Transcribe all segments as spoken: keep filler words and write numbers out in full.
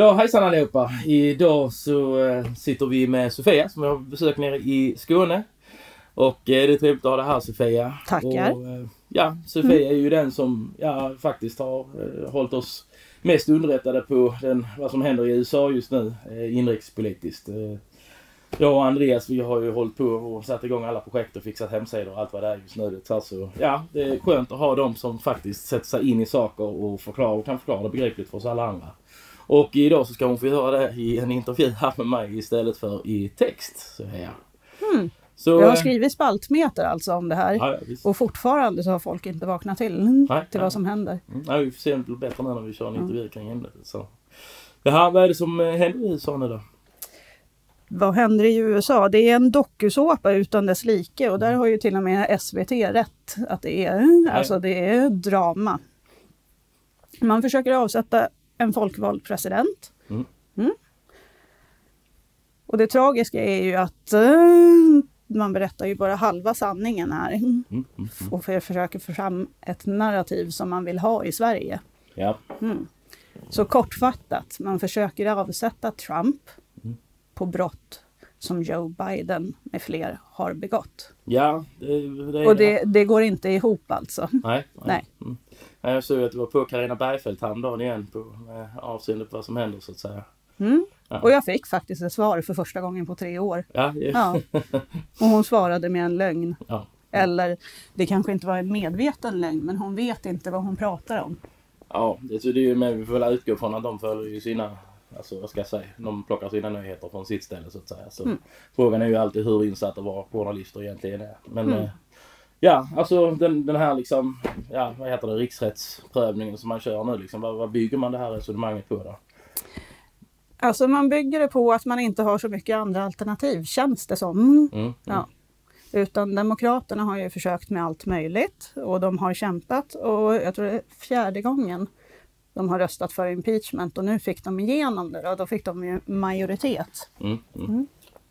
Ja, hejsan allihopa. Idag så äh, sitter vi med Sofia som jag har besökt nere i Skåne. Och äh, det är trevligt att ha det här, Sofia. Tackar. Och, äh, ja, Sofia mm. är ju den som ja, faktiskt har äh, hållit oss mest underrättade på den, vad som händer i U S A just nu, äh, inrikespolitiskt. Äh, jag och Andreas, vi har ju hållit på och satt igång alla projekt och fixat hemsidor och allt vad det är just nu. Så alltså, ja, det är skönt att ha dem som faktiskt sätter sig in i saker och, förklarar, och kan förklara det begripligt för oss alla andra. Och idag så ska hon få höra det i en intervju här med mig istället för i text. Så, ja. mm. så, jag har skrivit spaltmeter alltså om det här. Ja, ja, och fortfarande så har folk inte vaknat till nej, till nej. vad som händer. Mm, nej, vi får se om det blir bättre när vi kör en intervju kring ämnet. Så. Jaha, vad är det som händer i U S A nu då? Vad händer i U S A? Det är en dokusåpa utan dess like och där har ju till och med S V T rätt att det är, alltså det är drama. Man försöker avsätta en folkvald president. Mm. Mm. Och det tragiska är ju att uh, man berättar ju bara halva sanningen här. Mm. Mm. Mm. Och för, försöker få fram ett narrativ som man vill ha i Sverige. Ja. Mm. Så kortfattat, man försöker avsätta Trump mm. på brott som Joe Biden med fler har begått. Ja, det, det, och det, det går inte ihop alltså. Nej. nej. nej. Mm. Jag såg att det var på Carina Bergfeldt häromdagen igen på med avseende på vad som händer så att säga. Mm. Ja. Och jag fick faktiskt ett svar för första gången på tre år. Ja, ja. ja. Och hon svarade med en lögn. Ja. Eller det kanske inte var en medveten lögn, men hon vet inte vad hon pratar om. Ja, det, det är ju med vi får väl utgå från att de följer ju sina, alltså vad ska jag säga, de plockar sina nyheter från sitt ställe så att säga. Så mm. frågan är ju alltid hur insatta våra journalister egentligen är. Men mm. eh, ja, alltså den, den här liksom, ja vad heter det, riksrättsprövningen som man kör nu liksom, vad, vad bygger man det här resonemanget på då? Alltså man bygger det på att man inte har så mycket andra alternativ, känns det som. Mm, mm. Ja. Utan demokraterna har ju försökt med allt möjligt och de har kämpat och jag tror det är fjärde gången de har röstat för impeachment och nu fick de igenom det och då fick de ju majoritet. Mm, mm. Mm.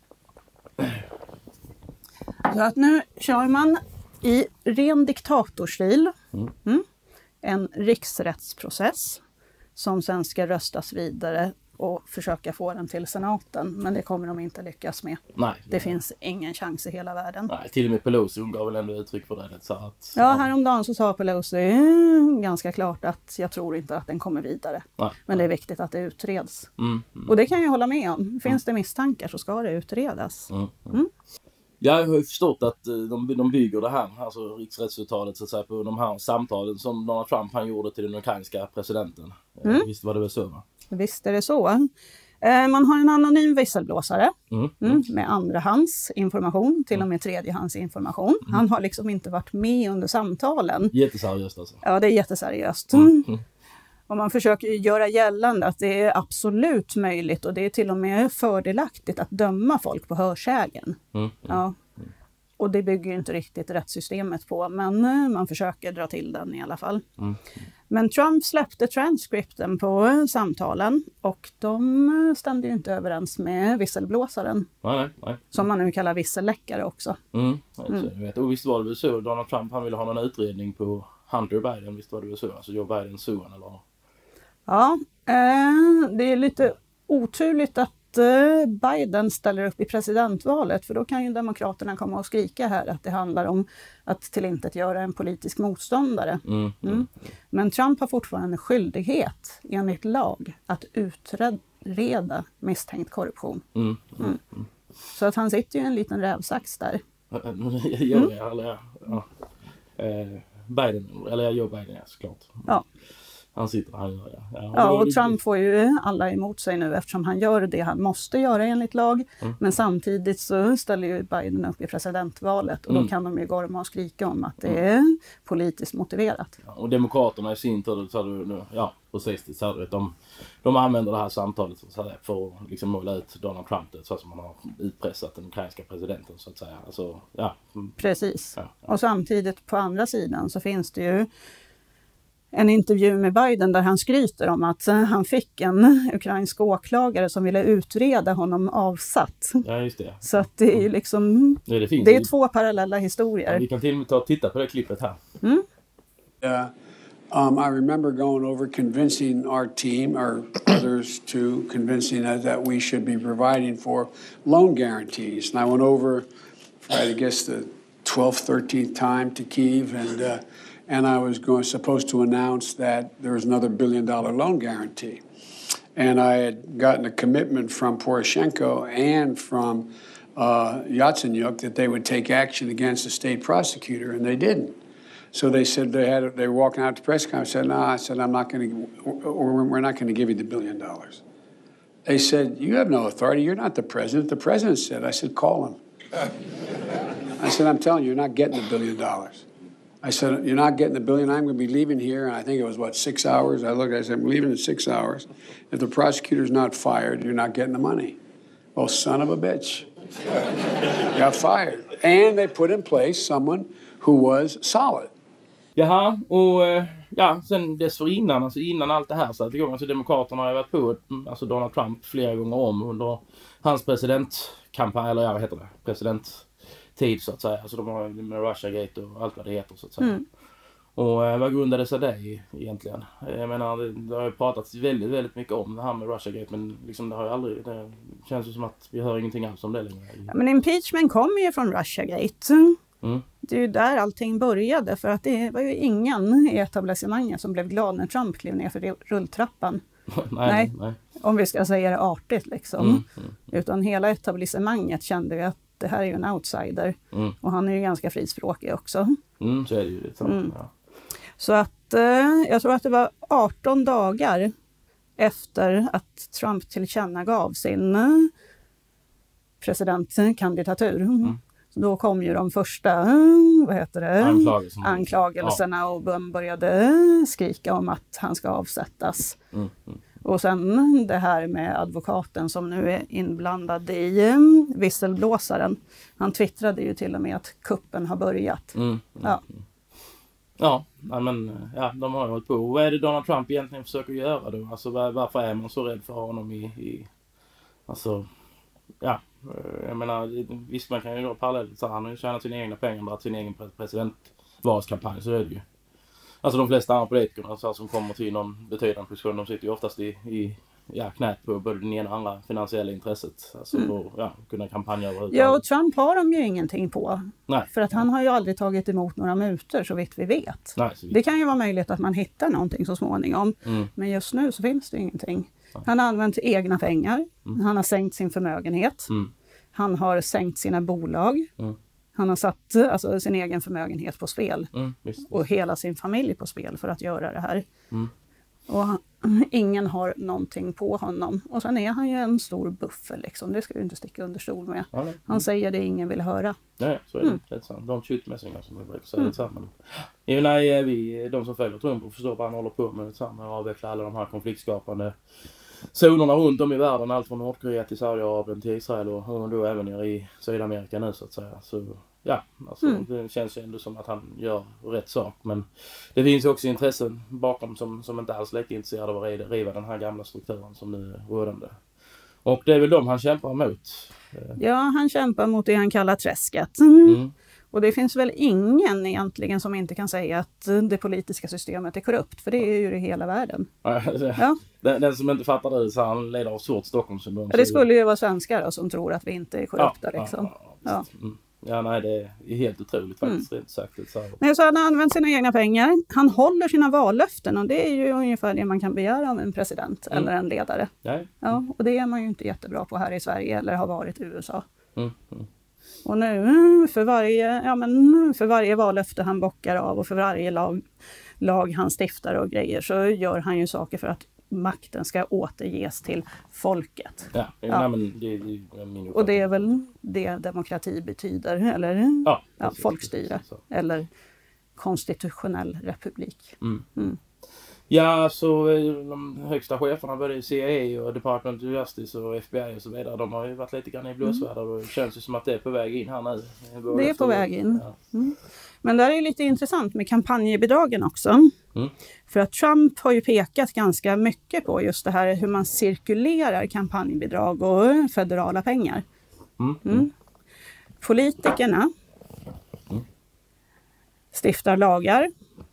Så att nu kör man i ren diktatorstil mm. Mm, en riksrättsprocess som sen ska röstas vidare och försöka få den till senaten. Men det kommer de inte lyckas med. Nej, det nej. finns ingen chans i hela världen. Nej, till och med Pelosi gav väl ändå uttryck för det. Så att, ja, häromdagen så sa Pelosi ganska klart att jag tror inte att den kommer vidare. Nej, men det är viktigt att det utreds. Mm, mm. Och det kan jag hålla med om. Finns det misstankar så ska det utredas. Mm, mm. Mm. Ja, jag har ju förstått att de, de bygger det här, alltså riksrättsuttalet så att säga, på de här samtalen som Donald Trump han gjorde till den ukrainska presidenten. Mm. Visst var det väl så, va? Visst är det så. Eh, man har en anonym visselblåsare mm. Mm, med andrahands information, till och med tredjehands information. Mm. Han har liksom inte varit med under samtalen. Jätteseriöst alltså. Ja, det är jätteseriöst. Mm. Mm. Och man försöker göra gällande att det är absolut möjligt och det är till och med fördelaktigt att döma folk på hörsägen. Mm. Mm. Ja. Och det bygger ju inte riktigt rättssystemet på, men man försöker dra till den i alla fall. Mm. Men Trump släppte transkripten på samtalen och de stämde ju inte överens med visselblåsaren. Nej, nej, nej. Som man nu kallar visselläckare också. Mm. Mm. Jag vet. Och visst var det väl så, Donald Trump han ville ha någon utredning på Hunter Biden, visst var det väl så, alltså Joe Bidens son eller? Ja, eh, det är lite oturligt att eh, Biden ställer upp i presidentvalet för då kan ju demokraterna komma och skrika här att det handlar om att tillintetgöra en politisk motståndare. Mm, mm. Mm. Men Trump har fortfarande skyldighet enligt lag att utreda misstänkt korruption. Mm, mm, mm. Så att han sitter ju i en liten rävsax där. Gör det, eller ja. Eh, Biden, eller Joe Biden, ja, såklart. Ja. Han sitter här, ja. Ja, ja och Trump får ju alla emot sig nu eftersom han gör det han måste göra enligt lag. Mm. Men samtidigt så ställer ju Biden upp i presidentvalet och mm. då kan de ju gorma och skrika om att det är mm. politiskt motiverat. Ja, och demokraterna i sin tur, så du nu, ja precis, det, så de, de använder det här samtalet så här, för att liksom måla ut Donald Trump så som man har utpressat den ukrainska presidenten så att säga. Alltså, ja. Precis. Ja, ja. Och samtidigt på andra sidan så finns det ju en intervju med Biden där han skryter om att han fick en ukrainsk åklagare som ville utreda honom avsatt. Ja, just det. Så att det är ju liksom, det, det, finns det är ju två parallella historier. Ja, vi kan till och med ta och titta på det klippet här. Mm. Uh, Um, I remember going over convincing our team, our others too, convincing us that we should be providing for loan guarantees. And I went over for, I guess, the twelfth, thirteenth time to Kyiv, and uh, and I was going supposed to announce that there was another billion dollar loan guarantee. And I had gotten a commitment from Poroshenko and from uh, Yatsenyuk that they would take action against the state prosecutor, and they didn't. So they said they had they were walking out to press conference. I said, no, I said, I'm not going to, or we're not going to give you the billion dollars. They said, you have no authority. You're not the president. The president said. I said, call him. I said, I'm telling you, you're not getting the billion dollars. I said, you're not getting the billion. I'm going to be leaving here. And I think it was, what, six hours? I looked, I said, I'm leaving in six hours. If the prosecutor's not fired, you're not getting the money. Well, son of a bitch. Got fired. And they put in place someone who was solid. Jaha, och ja, sen dessförinnan, alltså innan allt det här satt igång, alltså Demokraterna har ju varit på alltså Donald Trump flera gånger om under hans presidentkampanj, eller ja, vad heter det, presidenttid så att säga. Alltså de har ju med Russiagate och allt vad det heter så att säga. Mm. Och eh, vad grundade sig det i egentligen? Jag menar, det, det har ju pratats väldigt, väldigt mycket om det här med Russiagate, men liksom det har ju aldrig, det känns ju som att vi hör ingenting alls om det längre. Ja, men impeachment kommer ju från Russiagate. Mm. Det är ju där allting började, för att det var ju ingen i etablissemanget som blev glad när Trump klev ner för rulltrappan. nej, nej. nej. Om vi ska säga det artigt liksom. Mm, mm, mm. Utan hela etablissemanget kände ju att det här är ju en outsider. Mm. Och han är ju ganska frispråkig också. Mm, så är det ju lite sant. Mm. Ja. Så att eh, jag tror att det var arton dagar efter att Trump tillkännagav sin eh, presidentkandidatur. Mm. Då kom ju de första vad heter det? Anklagelserna, anklagelserna ja. Och började skrika om att han ska avsättas. Mm, mm. Och sen det här med advokaten som nu är inblandad i visselblåsaren. Han twittrade ju till och med att kuppen har börjat. Mm, mm, ja. Ja, men ja, de har ju hållit på. Vad är det Donald Trump egentligen försöker göra då? Alltså var, varför är man så rädd för honom i, i alltså, ja. Jag menar, visst man kan ju dra parallellt så han har ju tjänat sina egna pengar bara sin egen presidentvalskampanj, så är det ju. Alltså de flesta andra politikerna så här, som kommer till någon betydande position, de sitter ju oftast i, i ja, knät på både den ena och andra finansiella intresset. Alltså mm. för ja, kunna kampanja överhuvudtaget. Ja, och Trump har de ju ingenting på. Nej. För att han har ju aldrig tagit emot några mutor så vitt vi vet. Nej, så vitt. Det kan ju vara möjligt att man hittar någonting så småningom. Mm. Men just nu så finns det ingenting. Han har använt egna pengar. Mm. Han har sänkt sin förmögenhet. Mm. Han har sänkt sina bolag. Mm. Han har satt alltså, sin egen förmögenhet på spel. Mm, visst, visst. Och hela sin familj på spel för att göra det här. Mm. Och han, ingen har någonting på honom. Och sen är han ju en stor buffer liksom. Det ska du inte sticka under stol med. Ja, han mm. säger det ingen vill höra. Nej, så är det. Mm. Det är sant. De shoot messingar som vi brukar säga. Mm. Det ja, nej, vi, de som följer Trump och förstår vad han håller på med. Det och avveckla alla de här konfliktskapande zonerna runt om i världen, allt från Nordkorea till Saudiarabien till Israel och då även nere i Sydamerika nu så att säga. Så ja, alltså mm. det känns ju ändå som att han gör rätt sak, men det finns ju också intressen bakom som, som inte alls är lika intresserade av att riva den här gamla strukturen som nu är rådande. Och det är väl de han kämpar mot. Ja, han kämpar mot det han kallar träsket. Mm. Mm. Och det finns väl ingen egentligen som inte kan säga att det politiska systemet är korrupt, för det är ju det i hela världen. Ja. Den, den som inte fattar det så han leder av svårt Stockholmssyndrom. Ja, det skulle ju vara svenskar då, som tror att vi inte är korrupta. Ja, liksom. ja, ja, ja. Mm. Ja, nej, det är helt otroligt faktiskt. Mm. Sagt, det så. Nej, så han har använt sina egna pengar. Han håller sina vallöften och det är ju ungefär det man kan begära av en president mm. eller en ledare. Nej. Ja, och det är man ju inte jättebra på här i Sverige eller har varit i U S A. Mm. Mm. Och nu för varje, ja, men för varje vallöfte han bockar av och för varje lag, lag han stiftar och grejer så gör han ju saker för att makten ska återges till folket. Ja, ja. Nej, men det, det är min och det är väl det demokrati betyder, eller ja, ja, folkstyre, eller konstitutionell republik. Mm. Mm. Ja, så de högsta cheferna både i C I A och Department of Justice och F B I och så vidare, de har ju varit lite grann i blåsväder och det känns ju som att det är på väg in här nu. Det är på väg in. Ja. Mm. Men det är ju lite intressant med kampanjebidragen också. Mm. För att Trump har ju pekat ganska mycket på just det här hur man cirkulerar kampanjbidrag och federala pengar. Mm. Mm. Politikerna mm. stiftar lagar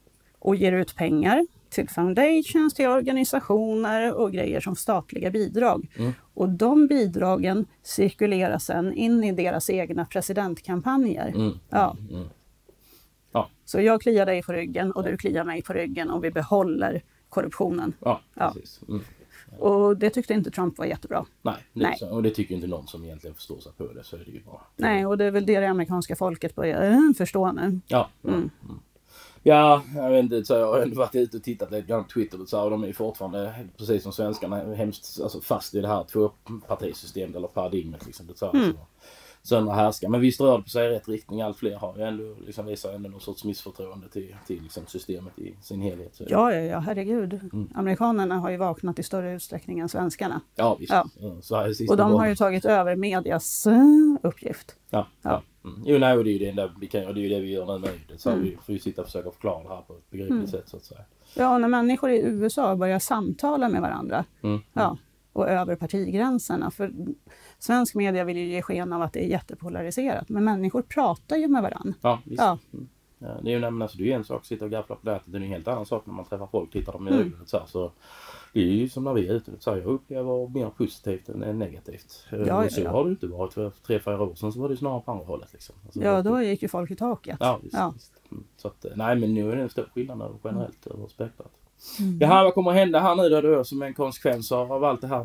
och ger ut pengar till foundations, till organisationer och grejer som statliga bidrag. Mm. Och de bidragen cirkulerar sedan in i deras egna presidentkampanjer. Mm. Ja. Mm. Ja. Så jag kliar dig på ryggen och du kliar mig på ryggen och vi behåller korruptionen. Ja, Ja. precis. Mm. Och det tyckte inte Trump var jättebra. Nej, det Nej. Så, och det tycker inte någon som egentligen förstår sig på det, så är det ju bra. Nej, och det är väl det det amerikanska folket börjar eh, förstå nu. Ja, ja. Mm. Mm. Ja, jag vet inte, så jag har ändå varit ute och tittat lite grann på Twitter och så här, de är ju fortfarande, precis som svenskarna, hemskt alltså, fast i det här tvåpartisystemet eller paradigmet liksom. Det så här, Mm. så. Söndra härska. Men visst rör det på sig i rätt riktning. Allt fler har ju ändå liksom visar ändå någon sorts missförtroende till, till liksom systemet i sin helhet. Så. Ja, ja, ja, herregud. Mm. Amerikanerna har ju vaknat i större utsträckning än svenskarna. Ja, visst. Ja. Ja, så här, sista Och de gången. har ju tagit över medias eh, uppgift. Ja, Ja. ja. Mm. Jo, nej, och det är ju det enda vi kan göra. Det är ju det vi gör nu med det. Så Mm. vi får ju sitta och försöka förklara det här på ett begripligt Mm. sätt så att säga. Ja, när människor i U S A börjar samtala med varandra. Mm. Ja, och över partigränserna. För svensk media vill ju ge sken av att det är jättepolariserat. Men människor pratar ju med varandra. Ja, visst. Ja. Mm. Ja, det är ju nämligen, alltså, det är ju en sak att sitta och gaffla på nätet. Det är en helt annan sak när man träffar folk, tittar dem i Mm. ögonen. Så, här, så det är ju som när vi är ute. Så här, jag upplever mer positivt än negativt. Ja, ja, så ja. har det inte varit för tre, fyra år sedan, så var det snarare på andra hållet. Liksom. Alltså, Ja, det- då gick ju folk i taket. Ja, visst, Ja. visst. Mm. Så att, nej, men nu är det en stor skillnad över generellt över spektrat. Mm. Jaha, vad kommer att hända här nu då, då som en konsekvens av allt det här?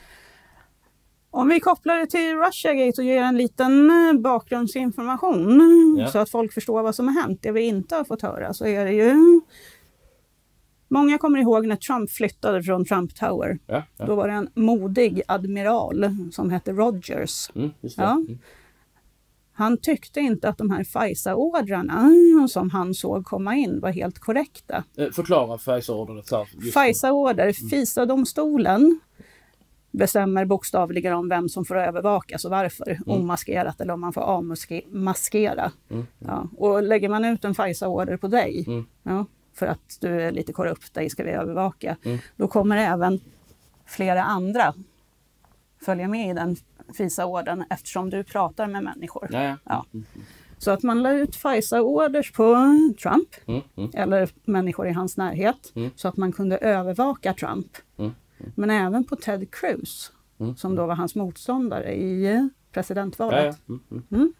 Om vi kopplar det till Russiagate och ger en liten eh, bakgrundsinformation Ja. så att folk förstår vad som har hänt. Det vi inte har fått höra så är det ju... Många kommer ihåg när Trump flyttade från Trump Tower. Ja, ja. Då var det en modig admiral som hette Rogers. Mm, just det. Ja. Mm. Han tyckte inte att de här FISA-ordrarna som han såg komma in var helt korrekta. Eh, Förklara FISA-ordet. så här, just- FISA-order, FISA-domstolen bestämmer bokstavligen om vem som får övervakas och varför. Omaskerat eller om man får avmaskera. Mm. Ja. Och lägger man ut en FISA-order på dig, Mm. ja, för att du är lite korrupt, dig ska vi övervaka. Mm. Då kommer även flera andra följa med i den FISA-ordern eftersom du pratar med människor. Ja, ja. Ja. Mm, Så att man la ut FISA-orders på Trump mm, mm, eller människor i hans närhet Mm. så att man kunde övervaka Trump. mm, Men även på Ted Cruz Mm. som då var hans motståndare i eh, ja, presidentvalet. ja. Mm, mm.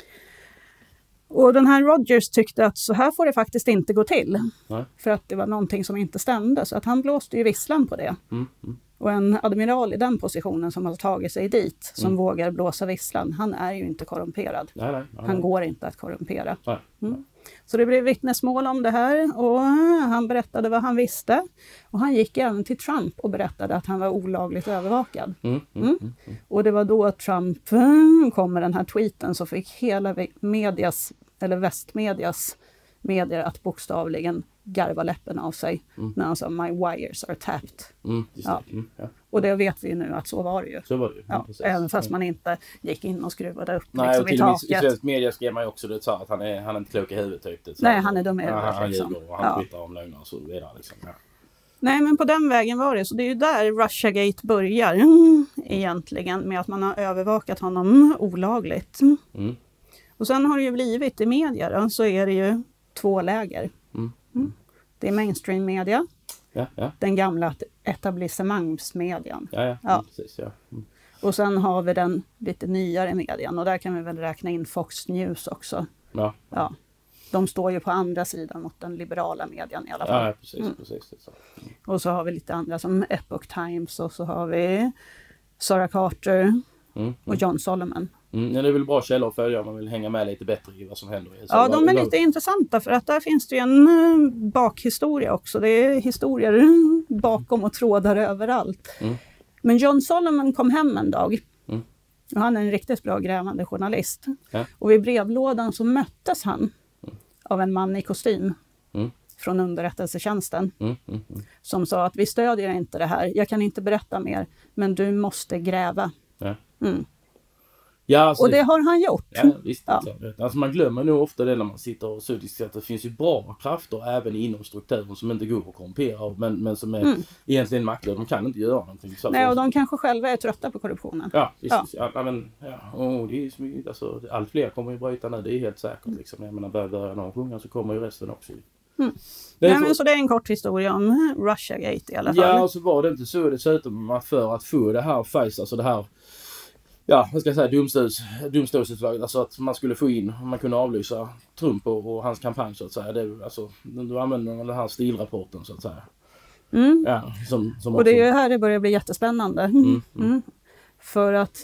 Och den här Rogers tyckte att så här får det faktiskt inte gå till. Nej. För att det var någonting som inte stämde. Så att han blåste ju visslan på det. Mm, mm. Och en admiral i den positionen som har tagit sig dit, som Mm. vågar blåsa visslan, han är ju inte korrumperad. Nej, nej, nej, Han nej. går inte att korrumpera. Nej. Mm. Så det blev vittnesmål om det här och han berättade vad han visste. Och han gick även till Trump och berättade att han var olagligt övervakad. Mm, mm, Mm. mm, mm. Och det var då Trump mm, kom med den här tweeten så fick hela ve- medias, eller västmedias medier att bokstavligen garva läppen av sig Mm. när han sa my wires are tapped. Mm, just Ja. det. Mm, ja. Och det vet vi ju nu att så var det ju. Så var det ju. Ja, precis. även fast Mm. man inte gick in och skruvade upp Nej, liksom, och i till och med i taket. svensk media skrev man ju också det, så att han är, han är inte klok i huvudet typ. Det, så Nej, att- han är dum i Ja, huvudet, Han, han liksom. ljuger och han Ja. twittrar om lögner och så vidare. Liksom. Ja. Nej, men på den vägen var det. Så det är ju där Russiagate börjar mm, egentligen med att man har övervakat honom olagligt. Mm. Och sen har det ju blivit i media då, så är det ju två läger. Mm. Mm. Det är mainstream media, Ja, ja, den gamla etablissemangsmedian. ja, ja. Ja. Mm, precis. Ja. Mm. Och sen har vi den lite nyare median och där kan vi väl räkna in Fox News också. Ja. Ja. De står ju på andra sidan mot den liberala median i alla fall. Ja, ja, precis. Mm. precis det är så. Mm. Och så har vi lite andra som Epoch Times och så har vi Sarah Carter Mm. och John Solomon. Mm. Ja, det är väl bra källor att följa om man vill hänga med lite bättre i vad som händer. i- Så Ja, de är vad- lite intressanta för att där finns det ju en eh, bakhistoria också. Det är historier bakom och trådar överallt. Mm. Men John Solomon kom hem en dag. Mm. Och han är en riktigt bra grävande journalist. Ja. Och vid brevlådan så möttes han av en man i kostym Mm. från underrättelsetjänsten. Mm. Mm. Mm. Som sa att vi stödjer inte det här. Jag kan inte berätta mer, men du måste gräva. Ja. Mm. Ja, alltså, Och det har han gjort. Ja, visst. Ja. Alltså, alltså man glömmer nog ofta det när man sitter och så att det finns ju bra krafter även inom strukturen som inte går att korrumpera men, men som är Mm. egentligen maktlösa. De kan inte göra någonting. Så Nej, och de kanske själva är trötta på korruptionen. Ja, visst. Ja. Ja. Ja, men, ja. Och det är ju så mycket, alltså, allt fler kommer ju bryta nu, det är helt säkert. Liksom. Jag menar, börjar börja någon sjunga så kommer ju resten också. Mm. Det är Nej, så... men så det är en kort historia om Russiagate i alla fall. Ja, och så var det inte så dessutom att för att få det här Pfizer, alltså det här, ja, vad ska jag säga, domstols, domstolsutslaget, alltså att man skulle få in, man kunde avlysa Trump och, och hans kampanj så att säga. Det, alltså, då använder man den här stilrapporten så att säga. Mm. Ja, som, som och också... det är ju här det börjar bli jättespännande. Mm, mm. Mm. För att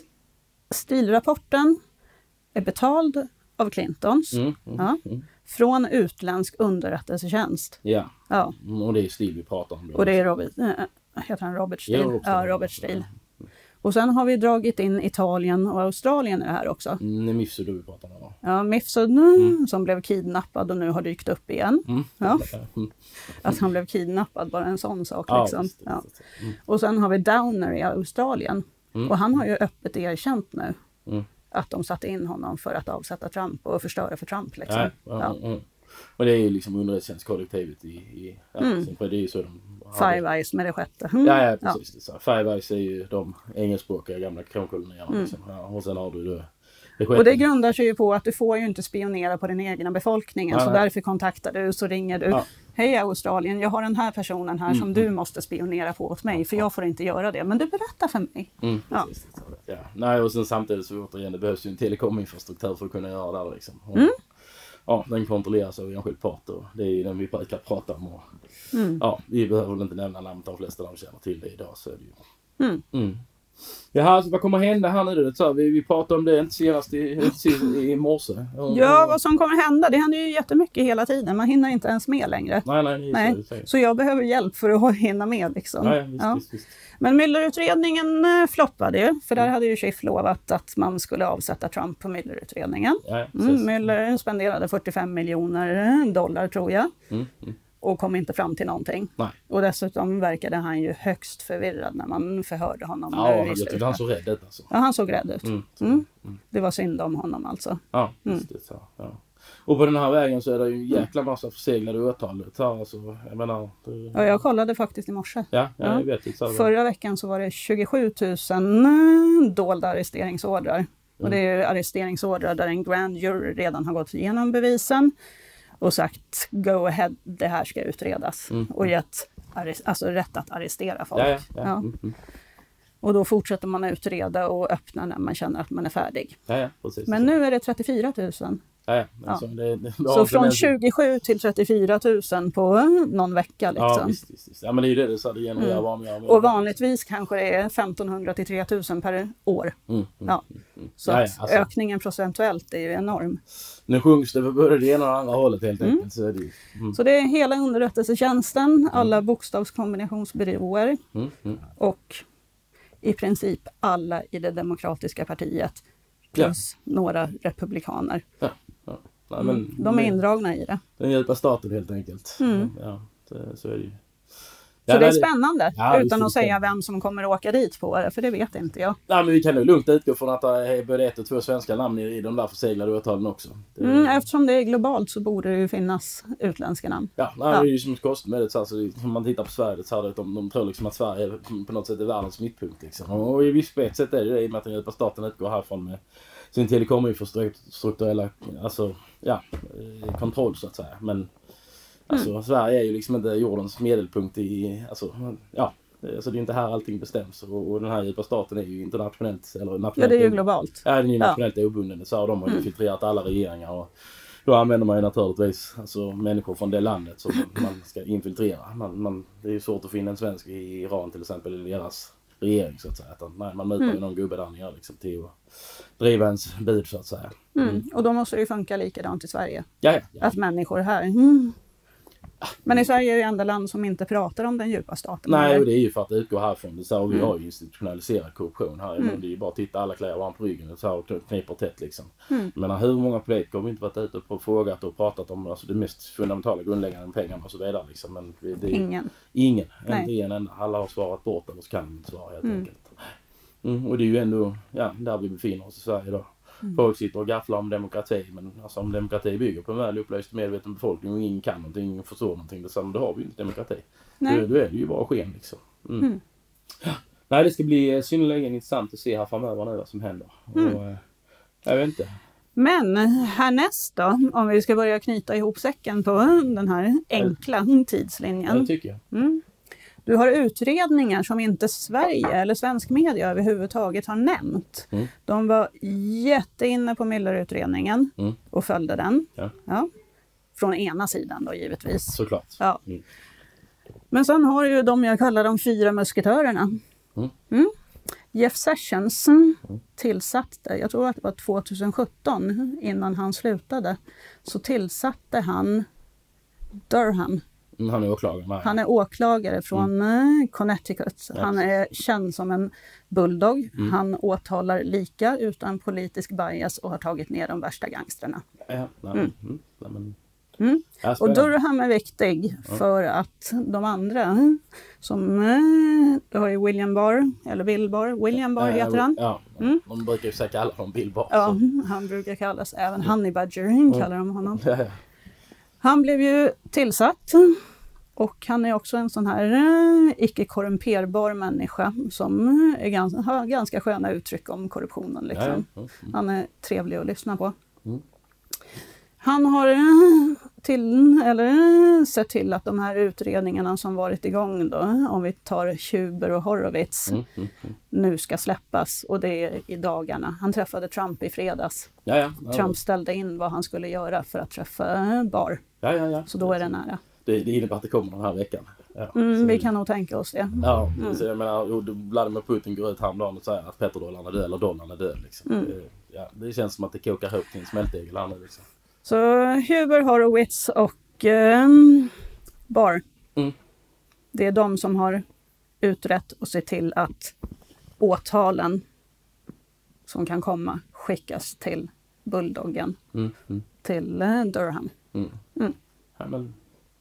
stilrapporten är betald av Clintons. Mm, mm, ja, mm. Från utländsk underrättelsetjänst. Ja. Ja. Och det är Stil vi pratar om. Då. Och det är Robert, äh, heter han Robert Steele? Ja, Robert Steele. Ja, Robert Steele. Och sen har vi dragit in Italien och Australien i det här också. Mm, det är Mifsud vi pratar om. Ja, Mifsud mm. som blev kidnappad och nu har dykt upp igen. Mm. Ja. Mm. Att han blev kidnappad, bara en sån sak. Ja, liksom. just det, Ja. just det. Mm. Och sen har vi Downer i Australien. Mm. Och han har ju öppet erkänt nu Mm. att de satte in honom för att avsätta Trump och förstöra för Trump. Liksom. Ja, ja, Ja. ja. Och det är ju liksom underrättelsetjänstkollektivet i, i ja, Mm. för det är ju så de Five Eyes med det sjätte. Mm. Ja, ja, precis. Ja. Så Five Eyes är ju de engelskspråkiga gamla kronkolonierna. Mm. Liksom. Ja, och sen har du det, det Och det grundar sig ju på att du får ju inte spionera på den egna befolkningen. Nej, så nej. därför kontaktar du, så ringer du. Ja. Hej Australien, jag har den här personen här Mm. som du måste spionera på åt mig. För jag får inte göra det. Men du berättar för mig. Mm, Ja. precis. Ja. Nej, och sen samtidigt så återigen, det behövs ju en telekominfrastruktur för att kunna göra det. Liksom. Och, Mm. Ja, den kontrolleras av enskild part och det är ju den vi brukar prata om. Och, Mm. ja, vi behöver väl inte nämna namnet, de flesta de känner till det idag. Så är det ju. Mm. Mm. Jaha, alltså, vad kommer hända här nu? Så, vi, vi pratade om det inte senast i, i, i morse. Och, Ja, och, vad som kommer hända, det händer ju jättemycket hela tiden. Man hinner inte ens med längre. nej, nej, nej, Nej. Så, så. Så jag behöver hjälp för att hinna med. Liksom. Ja, ja, visst, Ja. visst, visst. Men Mueller-utredningen eh, floppade ju. För där hade ju Schiff lovat att man skulle avsätta Trump på Mueller-utredningen. Ja, ja, Mm, precis. Mueller spenderade fyrtiofem miljoner dollar tror jag. Mm, mm. Och kom inte fram till någonting. Nej. Och dessutom verkade han ju högst förvirrad när man förhörde honom. Ja, nu i jag tyckte slutet. han såg rädd ut alltså. Ja, han såg rädd ut. Mm, så, Mm. mm. Det var synd om honom alltså. Ja, just det. Så, ja. Och på den här vägen så är det ju en jäkla massa förseglade åtal. Så, alltså, jag menar... Det, Ja, jag kollade faktiskt i morse. ja, ja, Ja. jag vet det. Så, Förra veckan så var det tjugosju tusen dolda arresteringsordrar. Och det är ju arresteringsordrar där en grand jury redan har gått igenom bevisen och sagt go ahead, det här ska utredas. Mm. Och gett arrest, alltså rätt att arrestera folk. ja, ja, ja. Ja. Mm, mm. Och då fortsätter man utreda och öppna när man känner att man är färdig. ja, ja precis. Men nu är det trettiofyra tusen. Ja, ja. Ja. Alltså, det, det, det Så från tjugosju till trettiofyra tusen på någon vecka. Liksom. Ja, visst, visst, visst. Ja, men det är ju det det så det genererar Mm. var med, med. Och vanligtvis kanske det är femtonhundra till tre tusen per år. Mm, mm, Ja. mm. Så Ja, ja, att alltså, ökningen procentuellt är ju enorm. nu sjungs det för både det ena och det andra hållet helt Mm. enkelt. Så är det ju. Mm, Så det är hela underrättelsetjänsten, alla bokstavskombinationsbyråer mm, mm. och i princip alla i det demokratiska partiet plus några republikaner. Ja, ja. Nej, men, Mm. De är indragna i det. Den djupa staten helt enkelt. Mm. Ja, det, så är det ju. Så Ja, det är nej, spännande, Ja, visst, utan att visst. säga vem som kommer att åka dit på det, för det vet inte jag. Nej, men vi kan nog lugnt utgå från att det är både ett och två svenska namn i, i de där förseglade åtalen också. Det, Mm, eftersom det är globalt så borde det ju finnas utländska namn. Ja, nej, Ja. det är ju som konstigt med det. Så alltså, om man tittar på Sverige så här, de, de tror liksom att Sverige är, på något sätt är världens mittpunkt. Liksom. Och i viss sätt är det det i och med att den djupa staten utgår härifrån med sin telekominfrastrukturella alltså, ja, eh, kontroll så att säga. Men alltså, Mm. Sverige är ju liksom inte jordens medelpunkt i, alltså, ja. Alltså det är inte här allting bestäms och, och den här djupa staten är ju internationellt eller nationellt. Ja, det är ju o- globalt. Ja, den är ju Ja. nationellt obunden. Så har de har ju Mm. filtrerat alla regeringar och då använder man ju naturligtvis alltså, människor från det landet som man ska infiltrera. Man, man, det är ju svårt att finna en svensk i Iran till exempel i deras regering så att säga. Att, nej, man mutar ju Mm. någon gubbe där nere liksom, till att driva ens bud så att säga. Mm. Och då måste det ju funka likadant i Sverige. Ja, ja, ja. Att människor här... Mm. Men i Sverige är det enda land som inte pratar om den djupa staten. Nej, eller? och det är ju för att utgå härifrån. Det är så här, vi Mm. har ju institutionaliserad korruption här. Mm. Det är ju bara att titta alla klär varandra på ryggen och så här och kniper tätt liksom. Mm. Men hur många politiker har vi inte varit ute och frågat och pratat om alltså, det mest fundamentala grundläggande med pengarna och så vidare liksom. Men det, det är Ingen. ingen. Nej. Inte en enda. Alla har svarat bort eller så kan de inte svara helt Mm. enkelt. Mm, och det är ju ändå ja, där vi befinner oss i Sverige idag. Mm. Folk sitter och gafflar om demokrati, men alltså, om demokrati bygger på en väl upplyst medveten befolkning och ingen kan någonting, ingen förstår någonting, det, så, då har vi ju inte demokrati. Nej. Då, då är det ju bara sken liksom. Mm. Mm. Nej, det ska bli synnerligen intressant att se här framöver nu vad som händer. Mm. Och, eh, jag vet inte. Men härnäst då, om vi ska börja knyta ihop säcken på den här enkla tidslinjen. Ja, det tycker jag. Mm. Du har utredningar som inte Sverige eller svensk media överhuvudtaget har nämnt. Mm. De var jätteinne på Mueller-utredningen Mm. och följde den. Ja. Ja. Från ena sidan då givetvis. Såklart. Ja. Mm. Men sen har du ju de jag kallar de fyra musketörerna. Mm. Mm. Jeff Sessions tillsatte, jag tror att det var tjugohundrasjutton innan han slutade, så tillsatte han Durham. Mm, han är åklagare. Nej. Han är åklagare från mm. Connecticut. Ja, han är känd som en bulldog. Mm. Han åtalar lika utan politisk bias och har tagit ner de värsta gangsterna. Ja, nej, Mm. mm. Nej, men... Mm. Ja, Och spännande. Durham är viktig Ja. för att de andra, som eh, du har ju William Barr, eller Bill Barr, William Barr heter han. Ja, Mm. de brukar ju säga alla dem Bill Barr. Ja, så. han brukar kallas även Honey Badger, kallar de honom. Ja, ja. Han blev ju tillsatt och han är också en sån här eh, icke-korrumperbar människa som är ganska, har ganska sköna uttryck om korruptionen. Liksom. Ja, ja. Mm. Han är trevlig att lyssna på. Mm. Han har eh, till, eller, eh, sett till att de här utredningarna som varit igång då, om vi tar Huber och Horowitz, Mm. Mm. Mm. nu ska släppas, och det är i dagarna. Han träffade Trump i fredags. Ja, ja. Ja, Trump ställde in vad han skulle göra för att träffa eh, Barr, ja, ja, ja. så då är det nära. Det, det innebär att det kommer den här veckan. Ja, Mm, så- vi kan nog tänka oss det. Ja, Mm. så jag menar, jo, Vladimir Putin går ut häromdagen och säger att petrodollarn är död eller dollarn är död. Liksom. Mm. Det, ja, det känns som att det kokar ihop till en smältdegel här nu. Liksom. Så Huber, Horowitz och eh, Barr, Mm. det är de som har utrett och sett till att åtalen som kan komma skickas till Bulldoggen, Mm. Mm. till eh, Durham. Mm. Mm. Ja, men,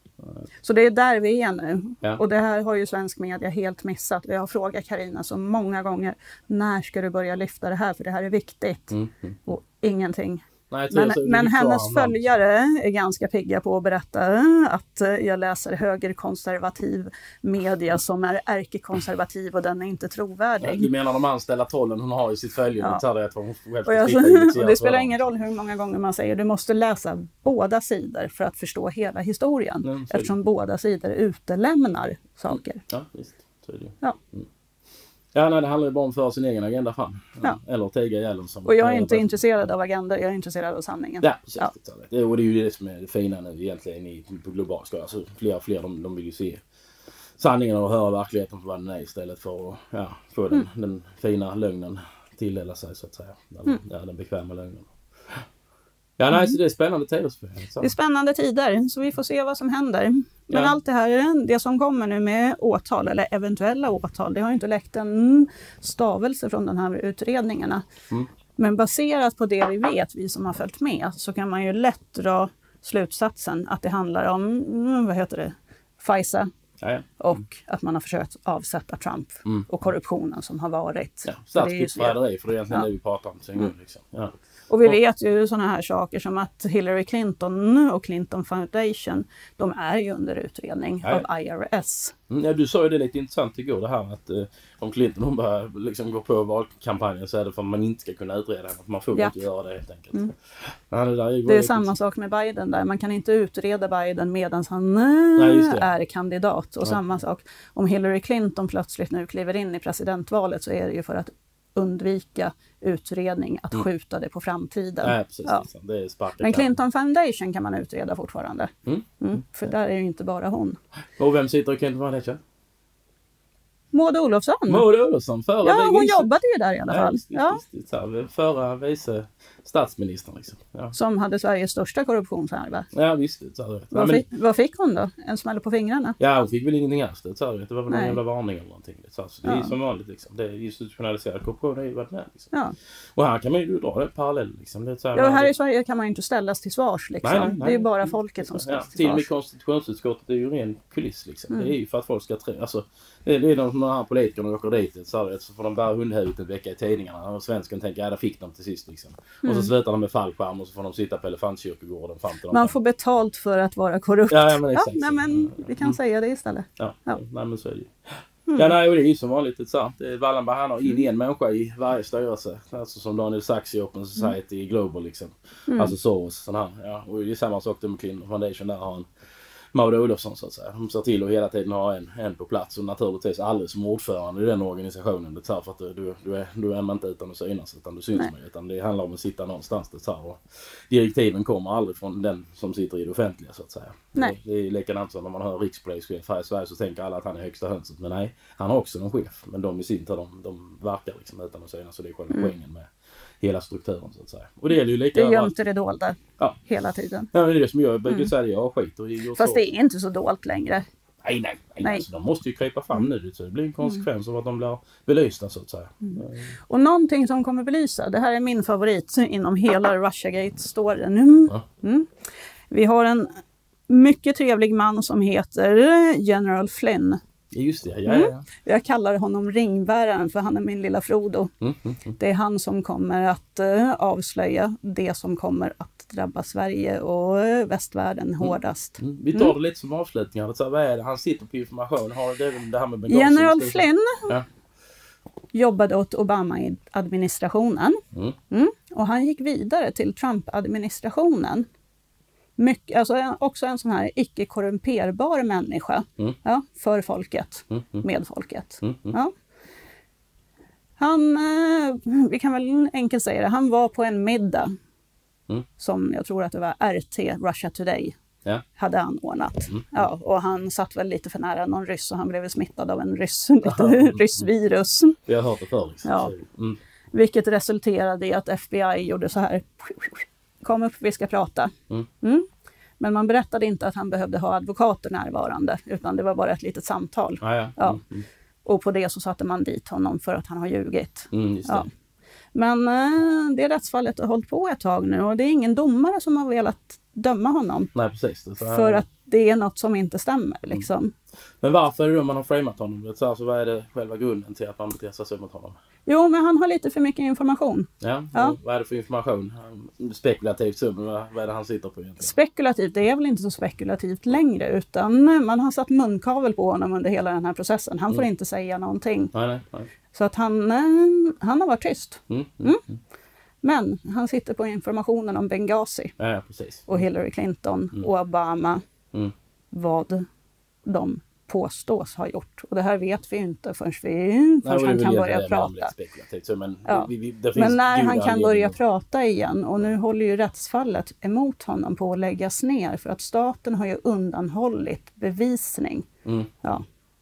Så det är där vi är nu. Ja. Och det här har ju svensk media helt missat. Jag har frågat Carina så många gånger, när ska du börja lyfta det här? För det här är viktigt. mm. Mm. Och ingenting. Nej, tyvärr Men, så är det men ju kvar hennes namn. följare är ganska pigga på att berätta att eh, jag läser högerkonservativ media som är ärkekonservativ och den är inte Ja, trovärdig. du menar de anställda trollen hon har i sitt följe? Ja. Ja. Att hon själv Och, jag, ska titta i och det spelar vad- ingen roll hur många gånger man säger du måste läsa båda sidor för att förstå hela historien. Mm, så är det. Eftersom båda sidor utelämnar saker. Ja, visst. Så är det ju. Ja. Mm. Ja, nej, det handlar ju bara om att föra sin egen agenda fram. Ja. Eller tiga ihjäl som... Och jag är inte intresserad av agenda, jag är intresserad av sanningen. Ja, precis. Ja. Ja. Det, och det är ju det som är det fina nu egentligen i, på global skala. Alltså, fler och fler de, de vill ju se sanningen och höra verkligheten för vad den är istället för att ja, få den, Mm. den fina lögnen tilldela sig så att säga. Den, Mm. ja, den bekväma lögnen. Ja, nej, så det är spännande tider. Så. Det är spännande tider, så vi får se vad som händer. Men Ja. allt det här, det som kommer nu med åtal, eller eventuella åtal, det har ju inte läckt en stavelse från de här utredningarna. Mm. Men baserat på det vi vet, vi som har följt med, så kan man ju lätt dra slutsatsen att det handlar om, mm, vad heter det, FISA Ja, ja. och att man har försökt avsätta Trump Mm. och korruptionen som har varit. Ja, För det är ju så- statskuppsförräderi, för det är egentligen Ja. det vi pratar om. Sen Mm. nu, liksom. Ja. Och vi Och- vet ju sådana här saker som att Hillary Clinton och Clinton Foundation, de är ju under utredning Ja, ja. av I R S. Mm, ja, du sa ju det lite intressant igår det här att eh, om Clinton hon bara liksom går på valkampanjen så är det för att man inte ska kunna utreda henne. Man får Ja. inte göra det helt enkelt. Mm. Ja, det, där är, ju Det är väldigt- samma sak med Biden där. Man kan inte utreda Biden medan han Nej, just det. är kandidat. Och Ja. samma sak om Hillary Clinton plötsligt nu kliver in i presidentvalet, så är det ju för att undvika utredning, att Mm. skjuta det på framtiden. Nej, precis. Ja. Liksom. Det är sparka Men kan. Clinton Foundation kan man utreda fortfarande. Mm. Mm, för där är ju inte bara hon. Och vem sitter i Clinton Foundation? Maud Olofsson. Maud Olofsson, förra Ja, hon vice... jobbade ju där i alla Ja, fall. just, just, Ja. just, just, så här, förra vice statsministern liksom. Ja, Som hade Sveriges största korruptionshärva. ja visst. Så här, ja, Vad, men, fick, vad fick hon då? En smäll på fingrarna? ja, hon fick väl ingenting alls. Det, så här, det var väl någon Nej. jävla varning eller någonting. Så, här, så det är Ja. som vanligt liksom. Det är institutionaliserad korruption, är ju vad det är. Liksom. Ja. Och här kan man ju dra en parallell liksom. Det är så här, Ja, och här det- i Sverige kan man ju inte ställas till svars liksom. Nej, nej, nej. Det är ju bara folket som Ja, ställs till till och med svars. konstitutionsutskottet är ju ren kuliss liksom. Mm. Det är ju för att folk ska tro, alltså det, det är de, de här politikerna åker dit så, här, så får de bära hundhuvudet en vecka i tidningarna och svensken tänker ja, där fick de till sist liksom. Och Mm. så slutar de med fallskärm och så får de sitta på elefantkyrkogården fram till dem. Man får betalt för att vara korrupt. Ja, ja, men exakt. nej, men vi kan Mm. säga det istället. Ja, Ja. nej men så är det ju. Mm. Ja, nej, och det är ju som vanligt ett sant. Wallenberg, han har in en människa i varje styrelse. Alltså som Daniel Sachs i Open Society mm. Global liksom. Mm. Alltså Soros, sån här. Ja, och det är samma sak med Clinton Foundation. Där har han Maud Olofsson så att säga. De ser till att hela tiden ha en, en på plats och naturligtvis aldrig som ordförande i den organisationen. Det är för att du, du, är, du är inte utan att synas utan du syns med. Utan det handlar om att sitta någonstans det tar. Och direktiven kommer aldrig från den som sitter i det offentliga så att säga. Nej. Det, det är likadant som när man hör rikspolischef här i Sverige så tänker alla att han är högsta hönset. Men nej, han har också en chef. Men de i sin tur, de, de verkar liksom utan att synas. Så det är själva mm. poängen med hela strukturen så att säga. Och det gäller ju lika det gömte det dolda ja. hela tiden. Ja, det är det som jag brukar mm. säga, jag skiter i. Fast det är inte så dolt längre. Nej, nej, nej. nej. Alltså, de måste ju krypa fram mm. nu. Så det blir en konsekvens mm. av att de blir belysta så att säga. Mm. Och någonting som kommer belysa, det här är min favorit inom hela Russiagate-storyn. Mm. Ja. Mm. Vi har en mycket trevlig man som heter General Flynn. Just det, ja, ja, ja. Mm. Jag kallar honom ringbäraren för han är min lilla Frodo. Mm, mm, mm. Det är han som kommer att uh, avslöja det som kommer att drabba Sverige och uh, västvärlden mm. hårdast. Mm. Vi tar det mm. lite som avslutningar. Så vad är det? Han sitter på information. Har det, det här med Benghazi? General Flynn ja. jobbade åt Obama-administrationen. Mm. Mm. Och han gick vidare till Trump-administrationen. Mycket, alltså också en sån här icke-korrumperbar människa mm. ja, för folket, mm, mm. med folket. Mm, mm. Ja. Han, eh, vi kan väl enkelt säga det, han var på en middag mm. som jag tror att det var R T, Russia Today, ja. hade anordnat. Mm. Ja, och han satt väl lite för nära någon ryss och han blev smittad av en ryss, lite ryssvirus. Vi har hört det förr. Liksom. Ja. Mm. Vilket resulterade i att F B I gjorde så här. Kom upp, vi ska prata. Mm. Mm. Men man berättade inte att han behövde ha advokater närvarande, utan det var bara ett litet samtal. Ah, ja. Ja. Mm, mm. Och på det så satte man dit honom för att han har ljugit. Mm, just det. Ja. Men eh, det rättsfallet har hållit på ett tag nu och det är ingen domare som har velat döma honom. Nej, precis. Det är för att det är något som inte stämmer. Liksom. Mm. Men varför är det då man har framat honom? Så alltså, vad är det själva grunden till att man beter sig så mot honom? Jo, men han har lite för mycket information. Ja, ja. Vad är det för information? Spekulativt så, men vad är det han sitter på egentligen? Spekulativt, det är väl inte så spekulativt längre, utan man har satt munkavel på honom under hela den här processen. Han får mm. inte säga någonting. Nej, nej, nej. Så att han, han har varit tyst. Mm, mm, mm. Men han sitter på informationen om Benghazi. Ja, ja, precis. Och Hillary Clinton mm. och Obama. Mm. Vad de påstås ha gjort. Och det här vet vi inte förrän, vi, förrän han kan börja prata. Så, men ja. vi, vi, det men när han kan börja prata igen, och nu håller ju rättsfallet emot honom på att läggas ner, för att staten har ju undanhållit bevisning. Mm. Ja.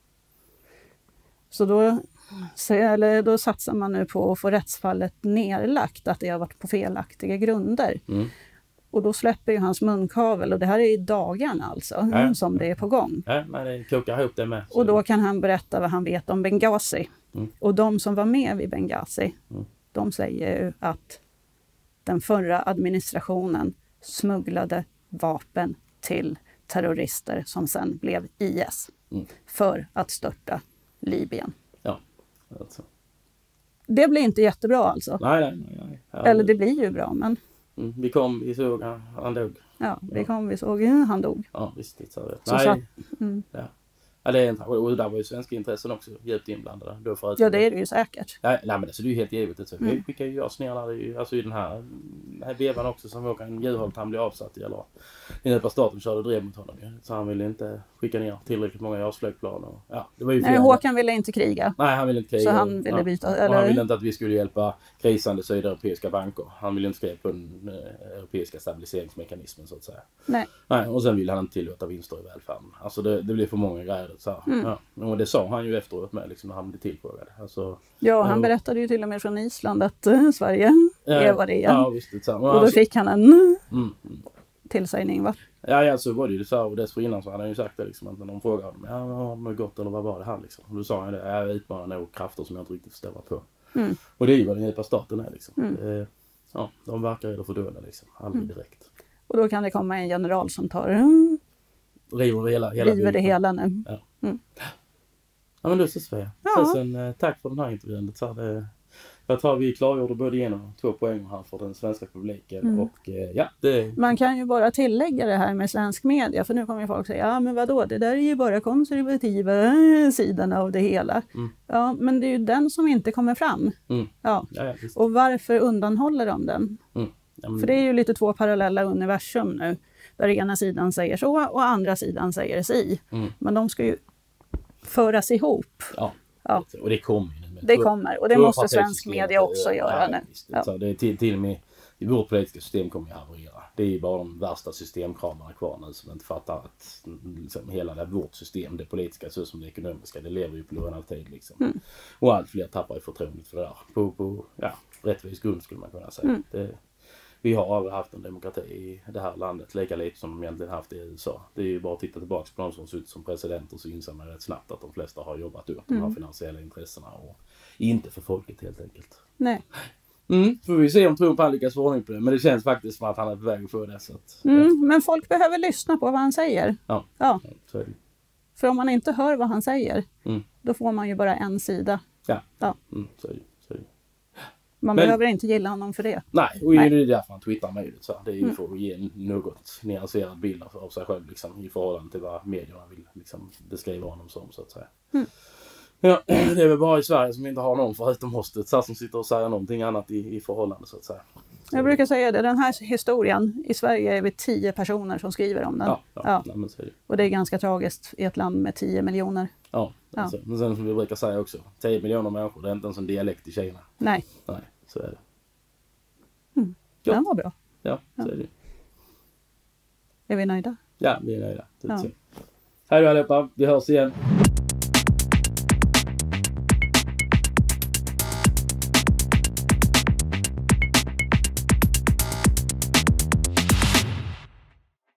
Så då, så, eller då satsar man nu på att få rättsfallet nerlagt, att det har varit på felaktiga grunder. Mm. Och då släpper ju hans munkavel, och det här är i dagarna alltså, ja. som det är på gång. Ja, men det kokar ihop det med. Så. Och då kan han berätta vad han vet om Benghazi. Mm. Och de som var med vid Benghazi, mm. de säger ju att den förra administrationen smugglade vapen till terrorister som sen blev I S mm. för att störta Libyen. Ja, alltså. Det blir inte jättebra alltså. Nej, nej, nej. nej. Ja, eller det blir ju bra, men... Mm, vi kom, vi såg, han, han dog. Ja, vi kom, vi såg, han dog. Ja, visst. Det, så så nej. Satt, mm. ja. Ja, det är en, och där var ju svenska intressen också djupt inblandade. Då för att, ja, det är det ju säkert. Nej, nej men alltså, det är ju helt givet. Så. Mm. Vi skickar ju oss ner där i, alltså i den här, den här vevan också som Håkan Juholt, han blev avsatt i. Eller i ett par staten körde drev mot honom. Ja. Så han ville inte skicka ner tillräckligt många JAS-flygplan. Och, ja, det var ju nej, Håkan ville inte kriga. Nej, han ville inte kriga. Så han ville byta. Ja. Eller? Och han ville inte att vi skulle hjälpa krisande sydeuropeiska banker. Han ville inte skriva på den eh, europeiska stabiliseringsmekanismen så att säga. Nej. Nej. Och sen ville han inte tillåta vinster i välfärden. Alltså det, det blev för många grejer. Så här. Mm. Ja. Och det sa han ju efteråt med liksom, när han blev tillfrågad. Alltså, ja, han äh, berättade ju till och med från Island att uh, Sverige äh, är vad det är. Ja, visst, det och, och då alltså, fick han en mm, mm. tillsägning, va? Ja, ja, så var det ju så här, och dessförinnan så hade han ju sagt det liksom, att när de frågade honom, ja, vad har man gått eller vad var det här liksom? Och då sa han det, jag utmanar nog krafter som jag inte riktigt förstår på. Mm. Och det är ju vad den djupa staten är liksom. Mm. Eh, ja, de verkar ju för döda liksom, aldrig mm. direkt. Och då kan det komma en general som tar mm, river hela, hela river det hela nu. Ja. Mm. Ja, men då så Sofia. Ja. Tusen tack för den här intervjun. Så det, Jag tror vi klargjorde både en och två poäng här för den svenska publiken. Mm. Och eh, ja, det... Man kan ju bara tillägga det här med svensk media, för nu kommer ju folk säga, ja men vadå, det där är ju bara konservativa sidan av det hela. Mm. Ja, men det är ju den som inte kommer fram. Mm. Ja. Ja, ja, och varför undanhåller de den? Mm. Ja, men... För det är ju lite två parallella universum nu, där ena sidan säger så och andra sidan säger si. Mm. Men de ska ju föras ihop. Ja, ja. Och det kommer ju. Det kommer, och det måste svensk media också göra ja, nu. Ja. Så det är till, till och med i vårt politiska system kommer att haverera. Det är ju bara de värsta systemkramarna kvar nu som inte fattar att liksom, hela det, vårt system, det politiska så som det ekonomiska, det lever ju på lånad tid liksom. Mm. Och allt fler tappar i förtroendet för det där. På, på ja, rättvis grund skulle man kunna säga. Mm. Det, vi har aldrig haft en demokrati i det här landet, lika lite som de egentligen haft i U S A. Det är ju bara att titta tillbaka på de som ser ut som presidenter, så inser man rätt snabbt att de flesta har jobbat upp mm. de här finansiella intressena och inte för folket helt enkelt. Nej. Mm, får vi se om Trump han lyckas få ordning på det, men det känns faktiskt som att han är på väg att få det. Så att, mm, ja. Men folk behöver lyssna på vad han säger. Ja, ja. ja så är det. För om man inte hör vad han säger, mm. då får man ju bara en sida. Ja, ja. Mm, så är det. Så är det. Man men, behöver inte gilla honom för det. Nej, och nej. Det är därför han twittrar möjligt. Så det är ju mm. för att ge en något nyanserad bild av sig själv liksom, i förhållande till vad medierna vill liksom, beskriva honom som, så att säga. Mm. Ja, det är väl bara i Sverige som inte har någon förutom hostet som sitter och säger någonting annat i, i förhållande, så att säga. Så jag brukar säga det, den här historien, i Sverige är vi tio personer som skriver om den. Ja, ja, ja. Nej, men så är det. Och det är ganska tragiskt i ett land med tio miljoner. Ja, ja. Alltså, men sen som vi brukar säga också, tio miljoner människor, det är inte ens en dialekt i Kina. Nej. Nej, så är det. Mm. Ja. Den var bra. Ja, så ja. är det. Är vi nöjda? Ja, vi är nöjda. Ja. Hej då allihopa, vi hörs igen.